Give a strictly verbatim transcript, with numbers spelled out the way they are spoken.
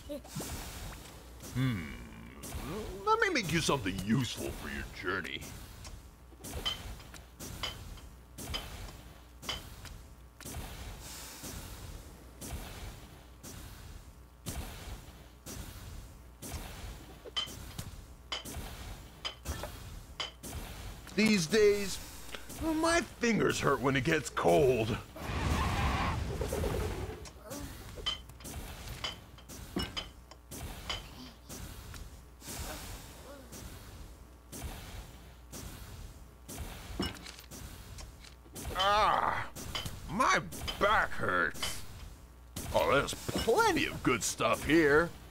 Hmm. Let me make you something useful for your journey. These days, my fingers hurt when it gets cold. Ah, my back hurts. Oh, there's plenty of good stuff here.